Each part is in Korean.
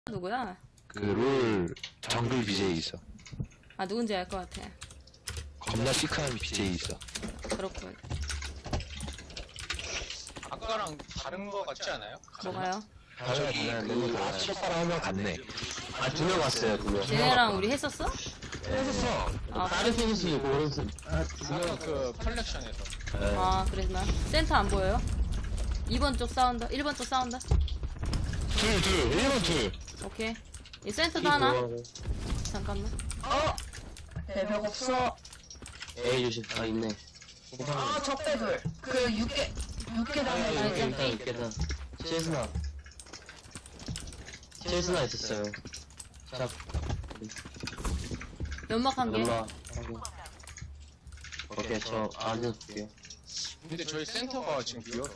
누구야? 그 롤 정글 BJ 있어. 아 누군지 알 것 같아. 겁나 시크한 BJ 있어. 그렇군. 아까랑 다른 거 같지 않아요? 뭐가요? 저기 그 아치오빠랑 한 명 갔네. 아, 2명 왔어요, 2명. 쟤네랑 우리 했었어? 했었어. 아, 다른 선수 있고, 오른손. 아까 그 컬렉션에서 아 그랬나? 센터 안 보여요? 2번 쪽 싸운다. 1번 쪽 싸운다. 둘, 1번 둘. 오케이. 이 센터도 하나? 잠깐만. 배벽 없어. 에이, 조심. 아, 있네. 아, 적배들. 그 육개 알죠? 단에 있겠다. 체스나. 체스나 있었어요. 자, 연막 한 개. 연마. 오케이, 저 안에 볼게요. 근데 저희 센터가 지금 비어서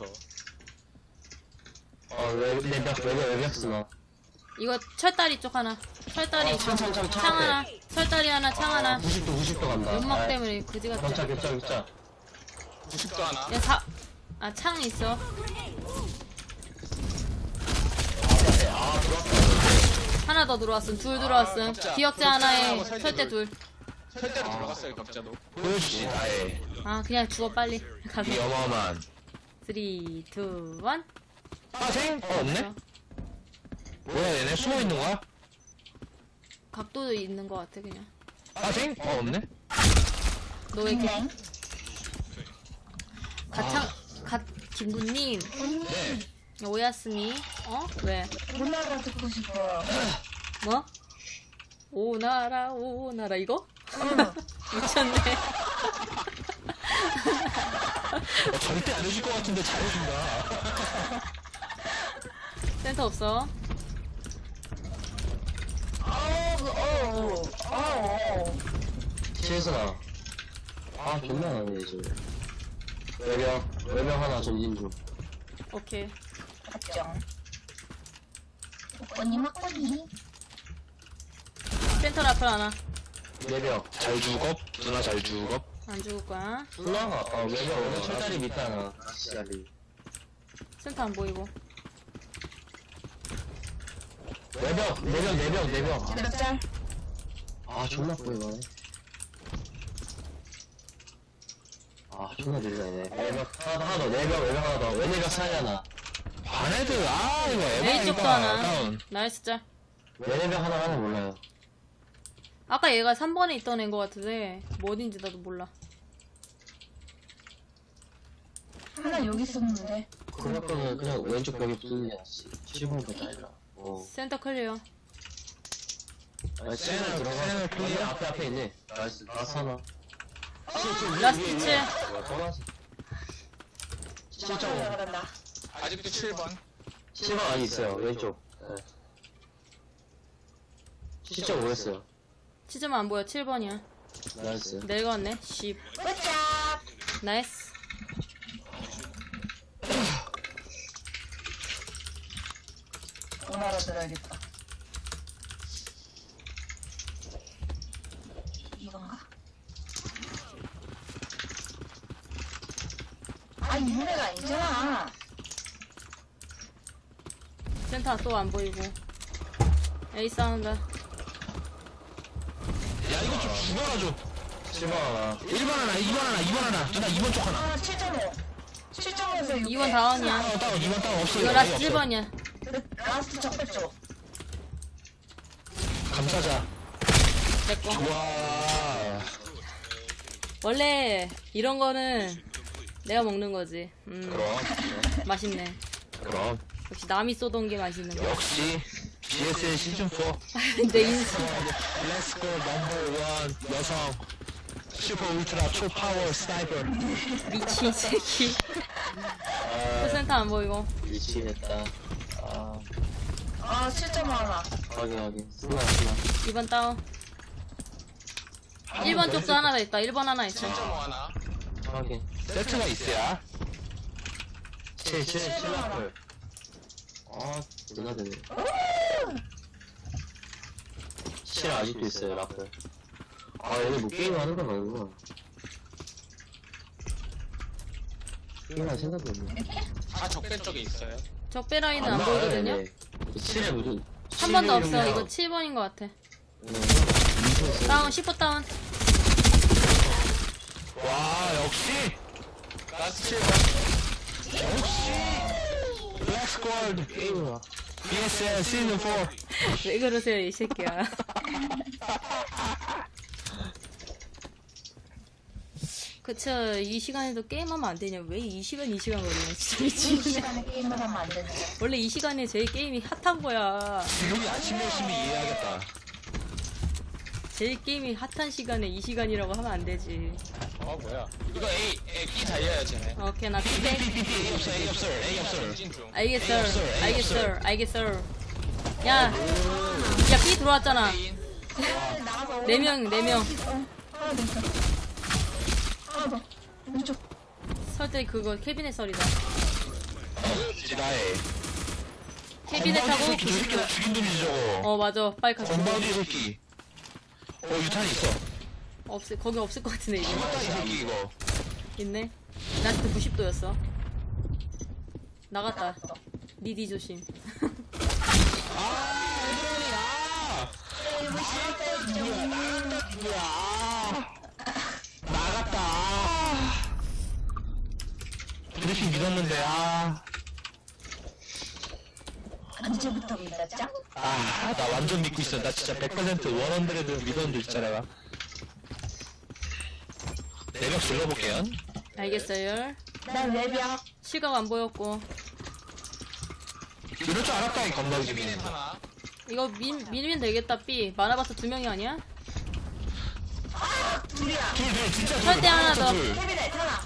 외벽 쓰나. 이거 철다리 쪽 하나. 철다리 창 하나. 철다리 하나. 창 하나. 90도 간다. 연막 때문에 그지 같지. 격자. 90도 하나. 야 창 있어. 하나 더 들어왔음. 둘 들어왔음. 격자. 기억자 하나에 격자하고 철대 둘. 철대로 들어갔어요 격자도. 보여주지, 나의. 아 그냥 죽어 빨리. 가서. 이 어마어마한. 3, 2, 1. 아, 생? 없네? 뭐야, 얘네 숨어 있는 거야? 각도도 있는 것 같아 그냥. 아, 생? 없네? 너 왜 이렇게 김구님 네. 오야스미 왜? 오나라 듣고 싶어요. 뭐? 오나라 이거? 미쳤네. 절대 안 해줄 것 같은데 잘해준다. 센터 없어. 체스나. 아, 존나 나네, 지금. 외벽 하나 전진 중. 오케이. 합정. 오빠님 막걸리. 센터 라플 하나. 외벽. 잘 죽어? 누나 잘 죽어? 안 죽을 거야. 플라가, 외벽 철다리 밑에 하나. 다리. 센터 안 보이고. 내벽. 배벽짤. 아, 존나 보이네. 아, 존나 느리네. 외벽 하나 더, 외벽 하나 더. 외벽 사이 하나. 반애들, 이거 A 쪽도 에바이가 하나. 다운. 나이스 짤. 외벽 하나 하나 몰라요. 아까 얘가 3번에 있던 애인 것 같은데 뭐 어딘지 나도 몰라. 하나 여기 있었는데. 그럴 거면 그냥 왼쪽 벽에 붙는 게 낫지. 7번부터 잘라. 센터 클리어. 세나 들어가. 여기 앞에 있네. 나이스. 나스 하나. 라스트 7. 실점. 나간다. 아직도 7번. 7번 안에 있어요. 왼쪽. 네. 실점 오랬어요. 치즈만 안 보여. 7번이야. 나이스. 내려갔네. 10. 굿잡. 나이스. 오나라 들어야겠다. 이건가? 아, 이 노래가 아니잖아. 센터 또 안 보이고. A 싸운다. 야, 이거 좀 죽어라줘. 7번 하나. 1번 하나, 2번 하나, 2번 하나. 누나 2번 쪽 하나. 아, 7.5. 7.5에서 6. 2번 다운이야. 다운, 2번 다운 없어요. 이거 라스트 1번이야. 라스트 적배 쪽. 감사자. 내꺼. 와. 원래 이런 거는 내가 먹는 거지. 그럼, 맛있네. 그럼. 역시 남이 쏘던 게 맛있는 거. 역시, BSL 시즌4. 내 인생. 렛츠고 넘버 1 여성. 슈퍼 울트라 초파워 스나이퍼. 미친 새끼. 또 센터 안 보이고. 미치겠다. 아, 7.5 하나. 확인. 쓰나. 2번 다운. 1번 쪽도 하나 더 있다. 1번 하나 있어. 7.5 하나. 확인. 세트가 있어야. 7 라플. 아, 존나 되네. 7 아직도 있어요, 라플. 아, 얘네 뭐 게임 하는 건 아니구나. 게임할 생각도 없네. 다 적배 쪽에 있어요. 적배 라인은 안 보이거든요. 7에 무슨. 한 번도 없어. 이거 7번인 것 같아. 다운, 10호 다운. 와, 역시! 라스트 7번. 블랙 스쿼드! BSL 시즌 4! 왜 그러세요, 이 새끼야. 그쵸, 이 시간에도 게임하면 안 되냐. 왜 이 시간 걸리냐. 진짜 이 미치겠네. 시간에 게임을 하면 안 되는데. 원래 이 시간에 제일 게임이 핫한 거야. 지금이 아침 열심히 이해하겠다. 제일 게임이 핫한 시간에 이 시간이라고 하면 안 되지. 뭐야. 이거 B 달려야 쟤네. 오케이, 나 픽백. A 없어, A 없어, A 없어. 전진 중. 알겠어. 야, B 들어왔잖아. 나가서 4명. 하나 더 있어. 하나 더. 왼쪽. 설때 그거 캐비넷 설이다. 지라해. 캐비넷하고 저 새끼 나 죽인 놈이지 저거. 맞아. 빨리 가자. 건방지 새끼. 유탄 있어. 거기 없을 것 같은데 이제. 맞다 이 새끼 이거. 있네. 라스트 90도였어. 나갔다. 니디 조심. 나갔다. 브리핑 믿었는데 언제부터 믿었죠? 나 완전 믿고 있어. 나 진짜 100% 원원드레드 믿었는데 진짜 내가. 내벽 질러볼게요. 알겠어요. 난 외벽. 시각 안 보였고. 이럴 줄 알았다 이 건방지미. 하나. 이거 밀면 되겠다. B 많아봤자 2명이 아니야? 둘이야. 둘 진짜 설대 하나 더. 캐비넷 하나.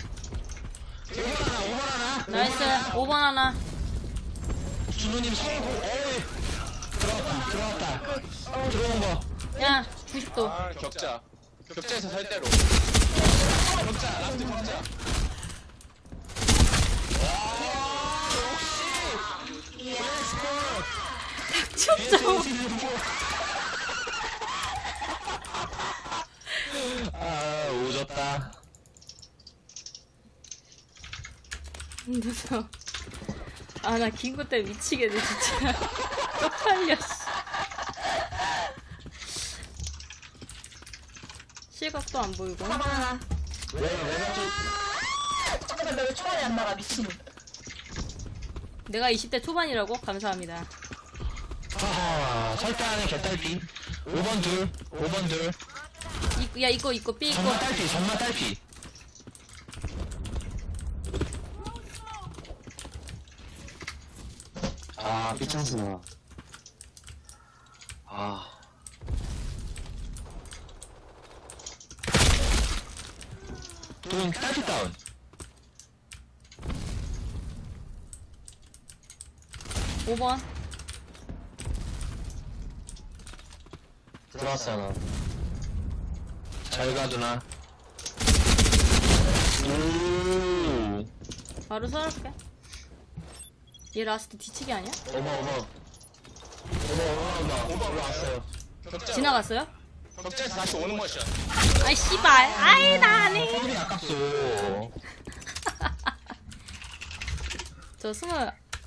5번 하나. 나이스. 5번 하나. 준호님 성공. 들어왔다. 들어온 거. 야 90도. 격자. 격자에서 살대로. 격자, 라스트 격자. 오졌다. 무서워. 나 긴거 때문에 미치겠네 진짜. 쪽팔려. 시각도 안 보이고. 하나. 잠깐만 나 왜 초반에 안 나가 미친. 내가 20대 초반이라고? 감사합니다. 설대 안에 개딸피. 5번 둘. 야 이거 B 이거. 정말 딸피. 삐창스나. 둘 딸피 다운. 오 5번. 들어왔잖아. 잘 가 누나. 바로 설할게. 얘 라스트 뒤치기 아니야? 어머. 올라왔어요. 격자. 지나갔어요? 격자에서 다시 오는 모션. 아이 씨발. 아이 나 안해. 손이 아깝소. 저 스물.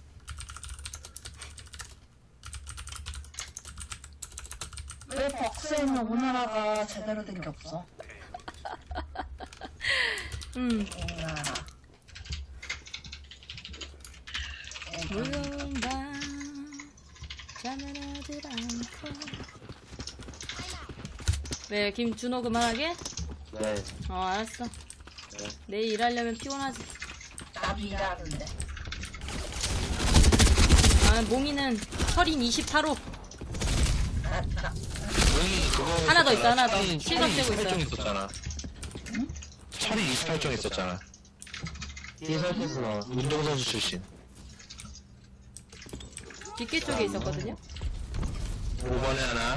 왜 벅스에는 오나라가 제대로 된 게 없어? 오나라. 무거운 밤 잠을 하질 않고. 왜 김준호 그만하게? 네. 알았어. 내일 일하려면 피곤하지. 나도 일하는데. 몽이는 철인 28호. 그거 하나 더 있어, 하나 더. 철인 실각 되고 있어요. 28종 있었잖아. 철인 28종 있었잖아. 뒤에 설대스나. 운동선수 출신. 뒷길 쪽에 있었거든요. 5번에 하나.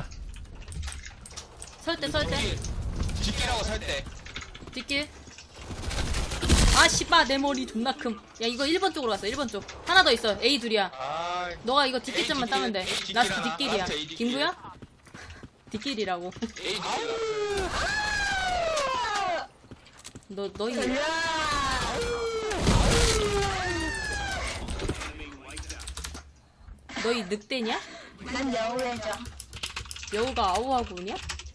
설대. 뒷길하고 살대. 뒷길. 씨발 내 머리 존나 큼. 야 이거 1번 쪽으로 갔어. 1번 쪽. 하나 더 있어. A 둘이야. 너가 이거 뒷길점만 따면 돼. 라스트 뒷길이야. 김구야? 뒷길이라고. 너희 늑대냐? 난 여우해줘. 여우가 아우하고 오냐?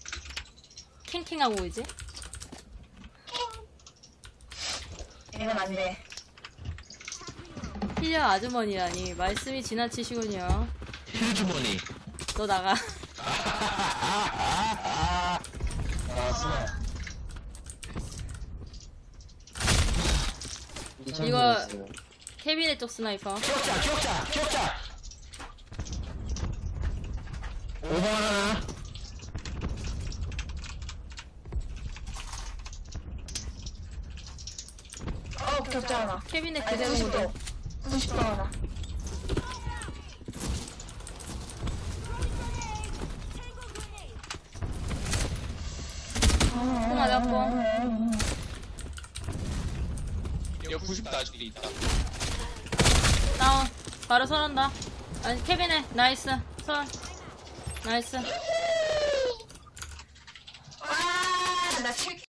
캥캥하고 오지? 이건 안 돼. 필려 아주머니라니 말씀이 지나치시군요. 힐주머니. 너 나가. 아, 스나. 이거 캐비넷 쪽 스나이퍼. 기억자. 5번 하나. 격자 하나. 캐비넷 아니, 그대로 모드. 90도 하나. 콩 맞았고. 이거 90도 아직도 있다. 다운. 바로 설한다. 아니 캐비넷 나이스. 설. 나이스. 나 7.